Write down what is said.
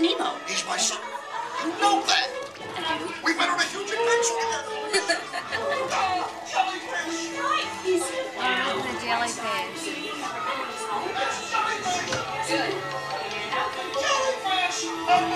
Nemo? He's my son. You know that. I do. We've been on a huge adventure together. Jellyfish. Oh, the jellyfish. Jellyfish.